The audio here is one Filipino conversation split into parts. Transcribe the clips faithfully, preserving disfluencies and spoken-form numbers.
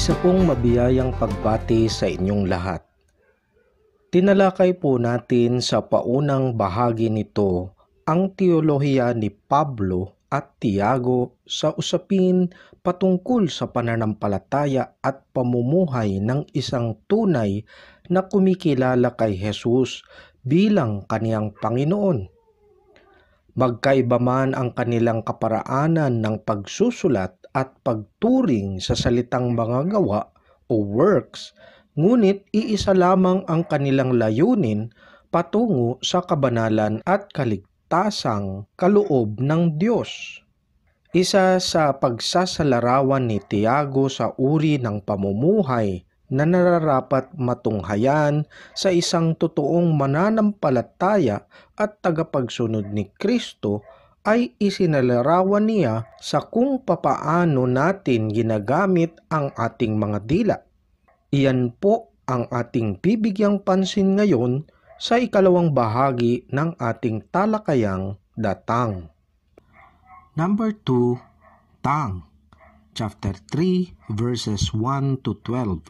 Isa pong mabiyayang pagbati sa inyong lahat. Tinalakay po natin sa paunang bahagi nito ang teolohiya ni Pablo at Tiago sa usapin patungkol sa pananampalataya at pamumuhay ng isang tunay na kumikilala kay Jesus bilang kaniyang Panginoon. Magkaiba man ang kanilang kaparaanan ng pagsusulat at pagturing sa salitang mga gawa o works, ngunit iisa lamang ang kanilang layunin patungo sa kabanalan at kaligtasang kaloob ng Diyos. Isa sa pagsasalarawan ni Tiago sa uri ng pamumuhay na nararapat matunghayan sa isang totoong mananampalataya at tagapagsunod ni Kristo ay isinalarawan niya sa kung papaano natin ginagamit ang ating mga dila. Iyan po ang ating bibigyang pansin ngayon sa ikalawang bahagi ng ating talakayang datang. Number two, Tang, chapter three, verses one to twelve.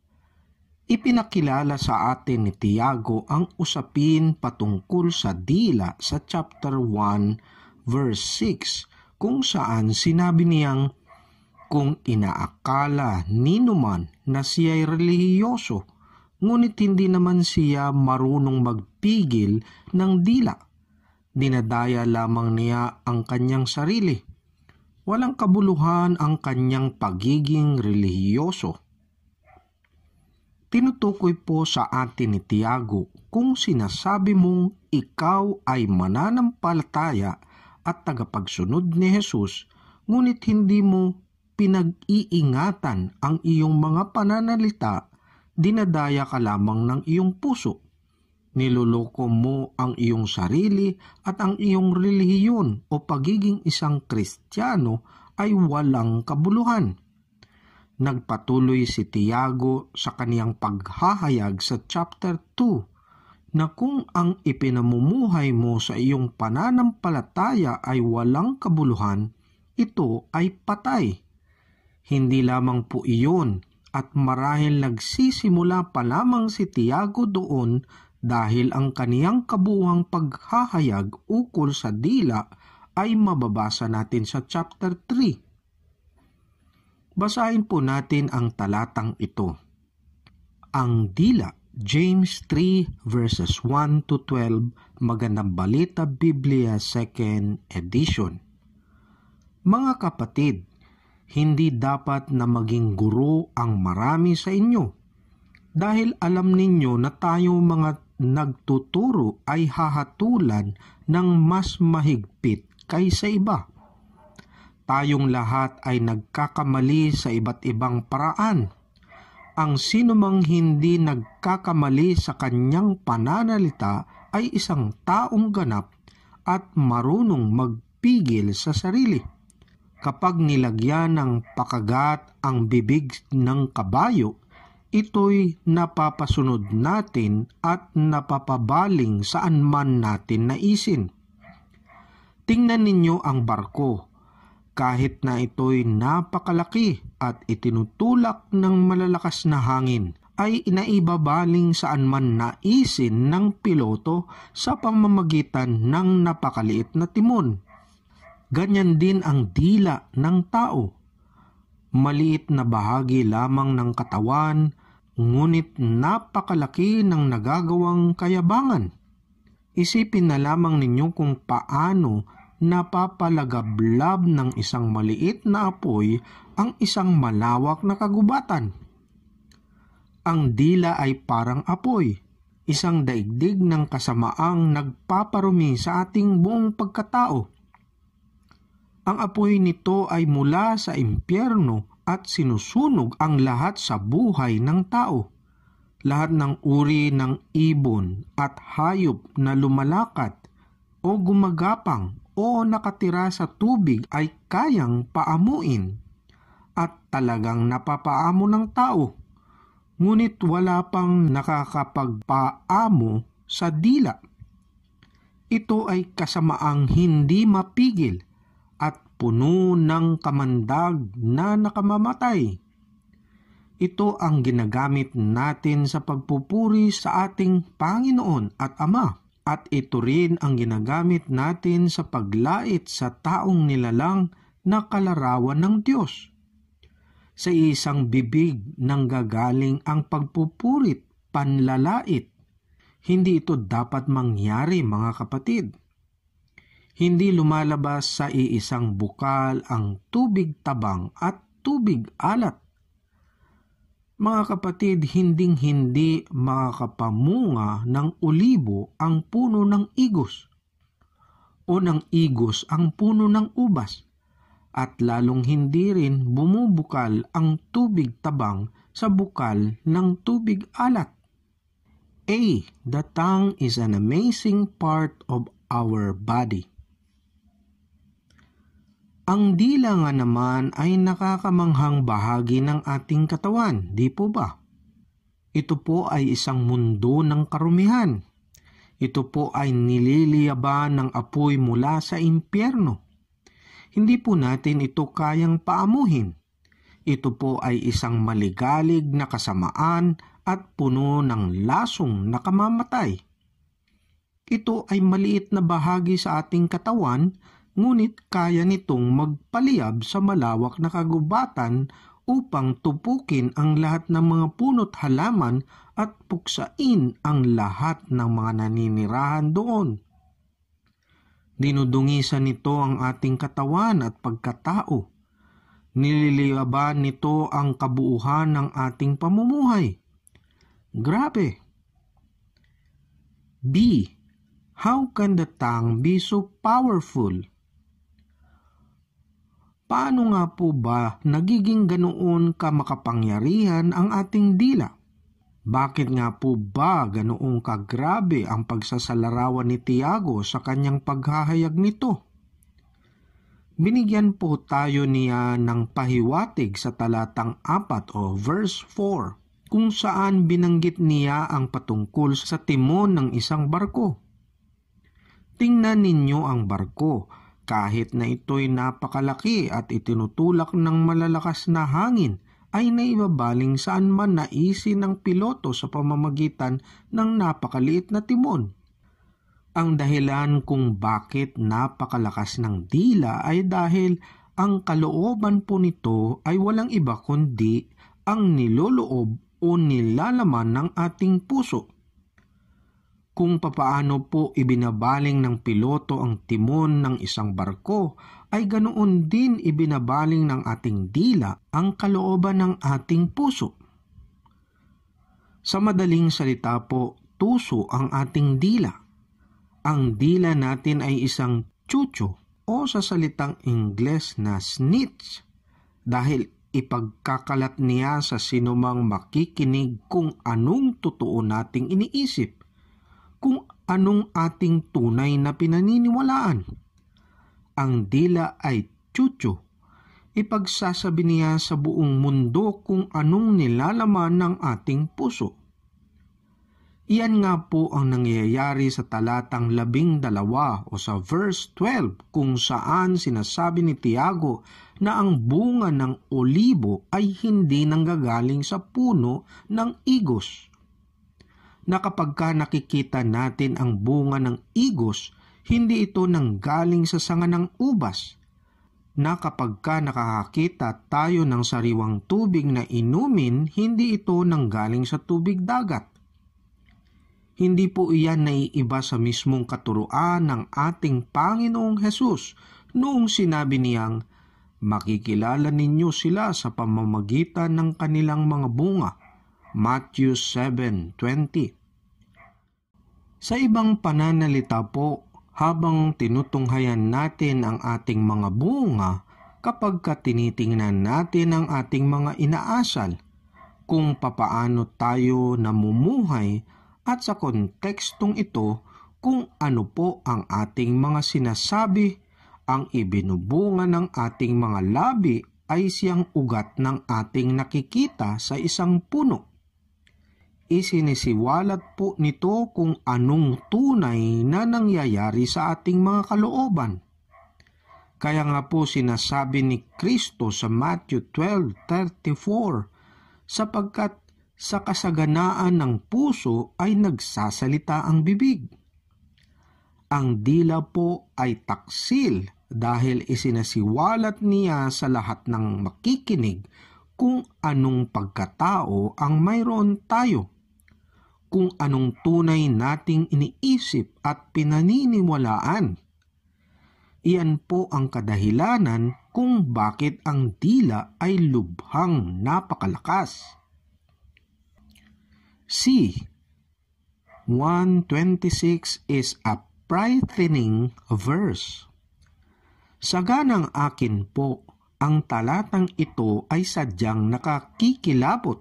Ipinakilala sa atin ni Tiago ang usapin patungkol sa dila sa chapter one, verse six, kung saan sinabi niyang, kung inaakala ninuman na siya'y relihiyoso, ngunit hindi naman siya marunong magpigil ng dila, dinadaya lamang niya ang kanyang sarili. Walang kabuluhan ang kanyang pagiging relihiyoso. Tinutukoy po sa atin ni Tiago kung sinasabi mong ikaw ay mananampalataya at tagapagsunod ni Jesus, ngunit hindi mo pinag-iingatan ang iyong mga pananalita, dinadaya ka lamang ng iyong puso. Niloloko mo ang iyong sarili at ang iyong relihiyon o pagiging isang Kristiyano ay walang kabuluhan. Nagpatuloy si Tiago sa kaniyang paghahayag sa chapter two na kung ang ipinamumuhay mo sa iyong pananampalataya ay walang kabuluhan, ito ay patay. Hindi lamang po iyon, at marahil nagsisimula pa lamang si Tiago doon dahil ang kaniyang kabuuang paghahayag ukol sa dila ay mababasa natin sa chapter three. Basahin po natin ang talatang ito. Ang dila, James three verses one to twelve, Magandang Balita Biblia second edition. Mga kapatid, hindi dapat na maging guro ang marami sa inyo, dahil alam ninyo na tayo mga nagtuturo ay hahatulan ng mas mahigpit kaysa iba. Tayong lahat ay nagkakamali sa iba't ibang paraan. Ang sinumang hindi nagkakamali sa kanyang pananalita ay isang taong ganap at marunong magpigil sa sarili. Kapag nilagyan ng pakagat ang bibig ng kabayo, ito'y napapasunod natin at napapabaling saan man natin naisin. Tingnan ninyo ang barko. Kahit na ito'y napakalaki at itinutulak ng malalakas na hangin, ay inaibabaling saan man naisin ng piloto sa pamamagitan ng napakaliit na timon. Ganyan din ang dila ng tao. Maliit na bahagi lamang ng katawan, ngunit napakalaki ng nagagawang kayabangan. Isipin na lamang ninyo kung paano napapalagablab ng isang maliit na apoy ang isang malawak na kagubatan. Ang dila ay parang apoy, isang daigdig ng kasamaang nagpaparumi sa ating buong pagkatao. Ang apoy nito ay mula sa impyerno at sinusunog ang lahat sa buhay ng tao. Lahat ng uri ng ibon at hayop na lumalakad o gumagapang o nakatira sa tubig ay kayang paamuin at talagang napapaamo ng tao, ngunit wala pang nakakapagpaamo sa dila. Ito ay kasamaang hindi mapigil at puno ng kamandag na nakamamatay. Ito ang ginagamit natin sa pagpupuri sa ating Panginoon at Ama. At ito rin ang ginagamit natin sa paglait sa taong nilalang na kalarawan ng Diyos. Sa isang bibig nanggagaling ang pagpupurit, panlalait. Hindi ito dapat mangyari, mga kapatid. Hindi lumalabas sa iisang bukal ang tubig tabang at tubig alat. Mga kapatid, hinding-hindi makakapamunga ng olibo ang puno ng igos o ng igos ang puno ng ubas, at lalong hindi rin bumubukal ang tubig tabang sa bukal ng tubig alat. A. The tongue is an amazing part of our body. Ang dila nga naman ay nakakamanghang bahagi ng ating katawan, di po ba? Ito po ay isang mundo ng karumihan. Ito po ay nililiyaban ng apoy mula sa impyerno. Hindi po natin ito kayang paamuhin. Ito po ay isang maligalig na kasamaan at puno ng lasong na kamamatay. Ito ay maliit na bahagi sa ating katawan, ngunit kaya nitong magpaliyab sa malawak na kagubatan upang tupukin ang lahat ng mga puno't halaman at puksain ang lahat ng mga naninirahan doon. Dinudungisan nito ang ating katawan at pagkatao. Nililiyaban nito ang kabuuhan ng ating pamumuhay. Grabe! B. How can the tongue be so powerful? Paano nga po ba nagiging ganoon ka makapangyarihan ang ating dila? Bakit nga po ba ganoong kagrabe ang pagsasalarawan ni Tiago sa kanyang paghahayag nito? Binigyan po tayo niya ng pahiwatig sa talatang apat o verse four, kung saan binanggit niya ang patungkol sa timon ng isang barko. Tingnan ninyo ang barko. Kahit na ito'y napakalaki at itinutulak ng malalakas na hangin, ay naibabaling saan man naisin ng piloto sa pamamagitan ng napakaliit na timon. Ang dahilan kung bakit napakalakas ng dila ay dahil ang kalooban po nito ay walang iba kundi ang niloloob o nilalaman ng ating puso. Kung papaano po ibinabaling ng piloto ang timon ng isang barko, ay ganoon din ibinabaling ng ating dila ang kalooban ng ating puso. Sa madaling salita po, tuso ang ating dila. Ang dila natin ay isang chucho o sa salitang Ingles na snitch, dahil ipagkakalat niya sa sinumang makikinig kung anong totoo nating iniisip, kung anong ating tunay na pinaniniwalaan. Ang dila ay chucho. Ipagsasabi niya sa buong mundo kung anong nilalaman ng ating puso. Iyan nga po ang nangyayari sa talatang labing dalawa o sa verse twelve, kung saan sinasabi ni Tiago na ang bunga ng olibo ay hindi nanggagaling sa puno ng igos. Na kapag ka nakikita natin ang bunga ng igos, hindi ito nanggaling sa sanga ng ubas. Na kapag ka nakakakita tayo ng sariwang tubig na inumin, hindi ito nanggaling sa tubig dagat. Hindi po iyan naiiba sa mismong katuruan ng ating Panginoong Hesus noong sinabi niyang, makikilala ninyo sila sa pamamagitan ng kanilang mga bunga. Matthew seven twenty. Sa ibang pananalita po, habang tinutunghayan natin ang ating mga bunga, kapag ka tinitingnan natin ang ating mga inaasal, kung papaano tayo namumuhay, at sa kontekstong ito, kung ano po ang ating mga sinasabi, ang ibinubunga ng ating mga labi ay siyang ugat ng ating nakikita sa isang puno. Isinisiwalat po nito kung anong tunay na nangyayari sa ating mga kalooban. Kaya nga po sinasabi ni Kristo sa Matthew twelve thirty-four, sapagkat sa kasaganaan ng puso ay nagsasalita ang bibig. Ang dila po ay taksil dahil isinasiwalat niya sa lahat ng makikinig kung anong pagkatao ang mayroon tayo, kung anong tunay nating iniisip at pinaniniwalaan. Iyan po ang kadahilanan kung bakit ang dila ay lubhang napakalakas. C. one twenty-six is a frightening verse. Saganang akin po, ang talatang ito ay sadyang nakakikilabot.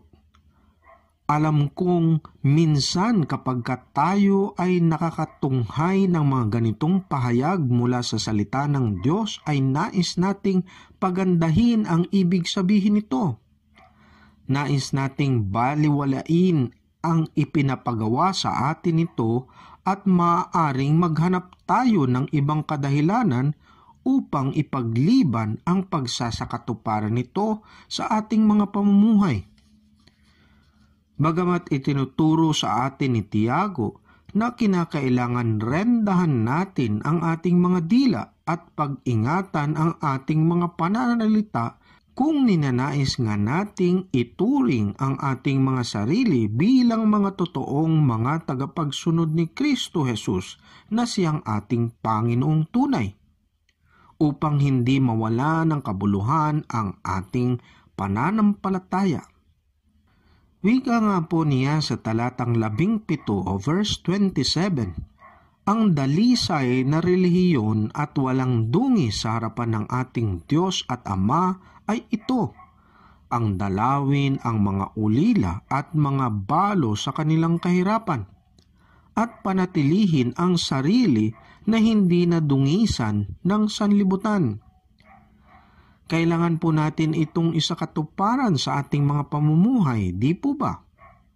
Alam kong minsan kapag tayo ay nakakatunghay ng mga ganitong pahayag mula sa salita ng Diyos ay nais nating pagandahin ang ibig sabihin nito. Nais nating baliwalain ang ipinapagawa sa atin ito at maaaring maghanap tayo ng ibang kadahilanan upang ipagliban ang pagsasakatuparan nito sa ating mga pamumuhay. Bagamat itinuturo sa atin ni Tiago na kinakailangan rendahan natin ang ating mga dila at pag-ingatan ang ating mga pananalita kung ninanais nga nating ituring ang ating mga sarili bilang mga totoong mga tagapagsunod ni Kristo Jesus na siyang ating Panginoong tunay, upang hindi mawala ng kabuluhan ang ating pananampalataya. Wika nga po niya sa talatang labing pito o verse twenty-seven, ang dalisay na relihiyon at walang dungi sa harapan ng ating Diyos at Ama ay ito, ang dalawin ang mga ulila at mga balo sa kanilang kahirapan, at panatilihin ang sarili na hindi nadungisan ng sanlibutan. Kailangan po natin itong isakatuparan sa ating mga pamumuhay, di po ba?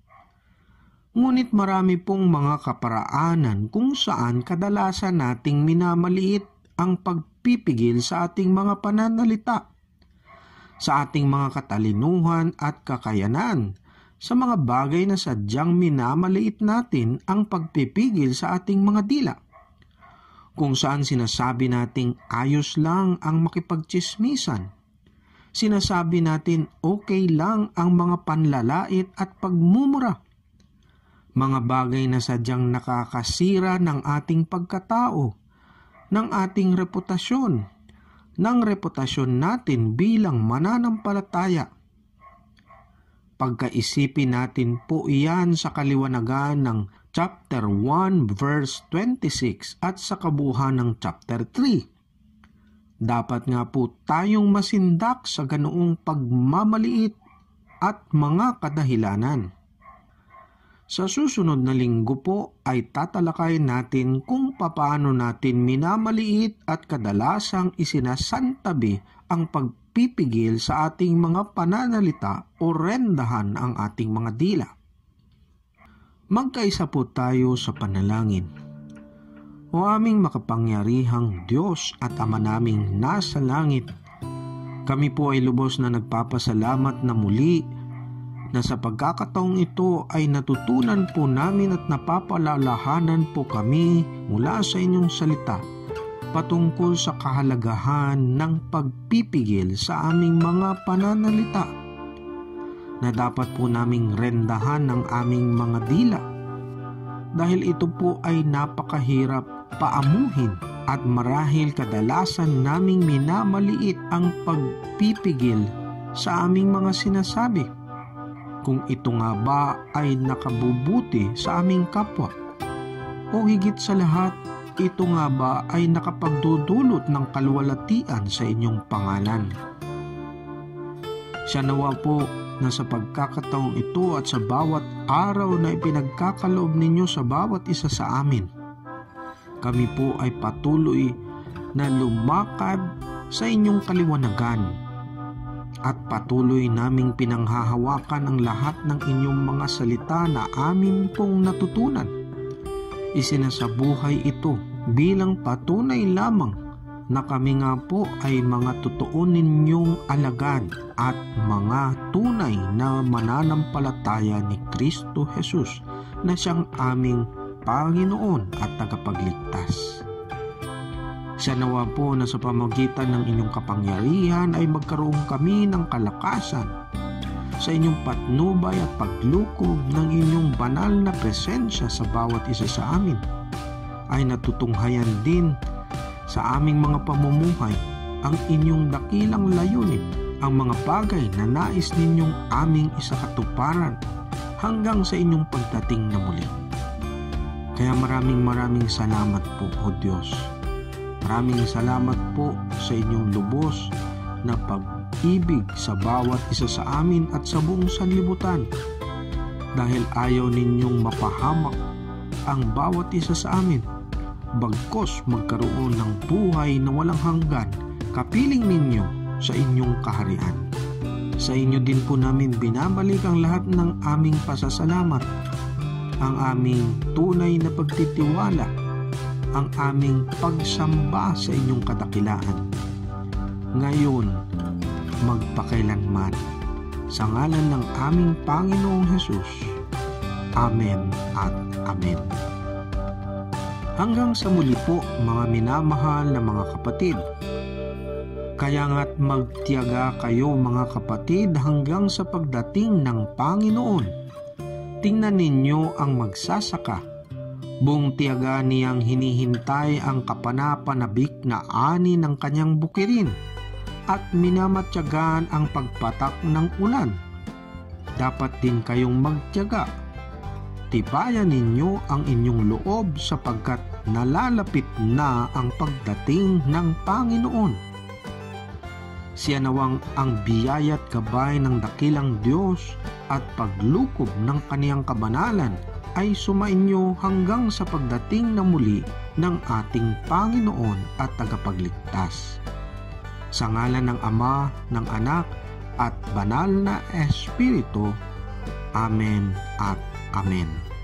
Ngunit marami pong mga kaparaanan kung saan kadalasan nating minamaliit ang pagpipigil sa ating mga pananalita, sa ating mga katalinuhan at kakayanan, sa mga bagay na sadyang minamaliit natin ang pagpipigil sa ating mga dila. Kung saan sinasabi nating ayos lang ang makipagtsismisan. Sinasabi natin okay lang ang mga panlalait at pagmumura. Mga bagay na sadyang nakakasira ng ating pagkatao, ng ating reputasyon, ng reputasyon natin bilang mananampalataya. Pagkaisipin natin po iyan sa kaliwanagan ng chapter one verse twenty-six at sa kabuuan ng chapter three. Dapat nga po tayong masindak sa ganoong pagmamaliit at mga kadahilanan. Sa susunod na linggo po ay tatalakayin natin kung papaano natin minamaliit at kadalasang isinasantabi ang pagpipigil sa ating mga pananalita o rendahan ang ating mga dila. Magkaisa po tayo sa panalangin. O aming makapangyarihang Diyos at Ama naming nasa langit, kami po ay lubos na nagpapasalamat na muli na sa pagkakataong ito ay natutunan po namin at napapalalahanan po kami mula sa inyong salita patungkol sa kahalagahan ng pagpipigil sa aming mga pananalita, na dapat po naming rendahan ng aming mga dila dahil ito po ay napakahirap paamuhin at marahil kadalasan naming minamaliit ang pagpipigil sa aming mga sinasabi, kung ito nga ba ay nakabubuti sa aming kapwa o higit sa lahat ito nga ba ay nakapagdudulot ng kaluwalhatian sa inyong pangalan. Siya nawa po na sa pagkakataong ito at sa bawat araw na ipinagkakaloob ninyo sa bawat isa sa amin, kami po ay patuloy na lumakad sa inyong kaliwanagan at patuloy naming pinanghahawakan ang lahat ng inyong mga salita na amin pong natutunan. Isinasabuhay ito bilang patunay lamang na kami nga po ay mga totoo ninyong alagad at mga tunay na mananampalataya ni Kristo Jesus na siyang aming Panginoon at tagapagligtas. Siya nawa po na sa pamamagitan ng inyong kapangyarihan ay magkaroon kami ng kalakasan sa inyong patnubay at paglukob ng inyong banal na presensya sa bawat isa sa amin, ay natutunghayan din sa aming mga pamumuhay ang inyong dakilang layunin, ang mga bagay na nais ninyong aming isakatuparan hanggang sa inyong pagdating na muli. Kaya maraming maraming salamat po, O Diyos. Maraming salamat po sa inyong lubos na pag-ibig sa bawat isa sa amin at sa buong sanlibutan, dahil ayaw ninyong mapahamak ang bawat isa sa amin, bagkos magkaroon ng buhay na walang hanggan, kapiling ninyo sa inyong kaharian. Sa inyo din po namin binabalik ang lahat ng aming pasasalamat, ang aming tunay na pagtitiwala, ang aming pagsamba sa inyong kadakilaan, ngayon, magpakailanman. Sa ngalan ng aming Panginoong Hesus. Amen at Amen. Hanggang sa muli po, mga minamahal na mga kapatid. Kaya nga't magtiyaga kayo, mga kapatid, hanggang sa pagdating ng Panginoon. Tingnan ninyo ang magsasaka. Buong tiyaga niyang hinihintay ang kapanapanabik na ani ng kanyang bukirin at minamatyagaan ang pagpatak ng ulan. Dapat din kayong magtiyaga. Tibayan ninyo ang inyong loob sapagkat nalalapit na ang pagdating ng Panginoon. Siya nawang ang biyaya't gabay ng dakilang Diyos at paglukob ng kaniyang kabanalan ay sumainyo hanggang sa pagdating na muli ng ating Panginoon at tagapagligtas. Sa ngalan ng Ama, ng Anak, at Banal na Espiritu. Amen at Amen.